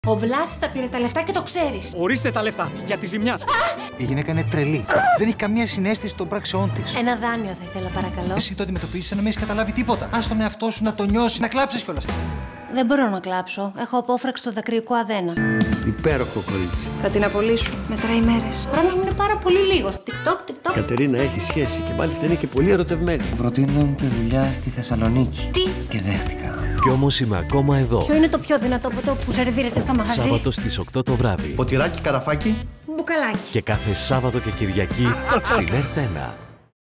Ο Βλάσης τα πήρε τα λεφτά και το ξέρεις. Ορίστε τα λεφτά για τη ζημιά. Η γυναίκα είναι τρελή. Δεν έχει καμία συναίσθηση των πράξεών της. Ένα δάνειο θα ήθελα, παρακαλώ. Εσύ το αντιμετωπίζεις σαν να μην έχεις καταλάβει τίποτα. Ας τον εαυτό σου να το νιώσει, να κλάψεις κιόλας. Δεν μπορώ να κλάψω. Έχω απόφραξη στο δακρυϊκό αδένα. Υπέροχο κορίτσι. Θα την απολύσω. Μετράει μέρες. Ο χρόνος μου είναι πάρα πολύ λίγος. TikTok. Κατερίνα έχει σχέση και μάλιστα είναι και πολύ ερωτευμένη. Προτείνουν και δουλειά στη Θεσσαλονίκη. Τι? Και δέχτηκα. Κι όμως είμαι ακόμα εδώ. Ποιο είναι το πιο δυνατό ποτό που σερβίρεται στο μαγαζί? Σάββατο στις 8 το βράδυ. Ποτηράκι, καραφάκι. Μπουκαλάκι. Και κάθε Σάββατο και Κυριακή στην ΕΡΤ1.